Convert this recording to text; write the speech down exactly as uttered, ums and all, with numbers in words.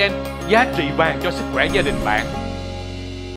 gen, giá trị vàng cho sức khỏe gia đình bạn.